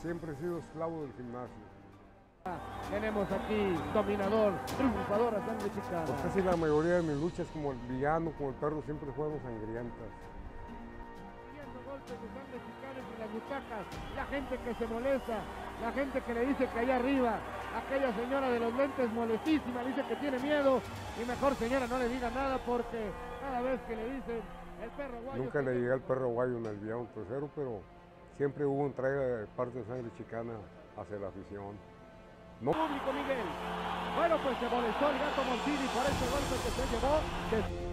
siempre he sido esclavo del gimnasio. Tenemos aquí dominador, triunfador a sangre chicana. Pues casi la mayoría de mis luchas, como el villano, como el perro, siempre fueron sangrientas. Viendo golpes de sangre chicana en las butacas, la gente que se molesta, la gente que le dice que allá arriba, aquella señora de los lentes molestísima, dice que tiene miedo, y mejor señora no le diga nada porque cada vez que le dicen el perro guayo... Nunca le llegué al perro guayo en el villano tercero, pero siempre hubo entrega de parte de sangre chicana hacia la afición. No. Público Miguel. Bueno, pues se molestó el Gato Morcilli por ese golpe que se llevó.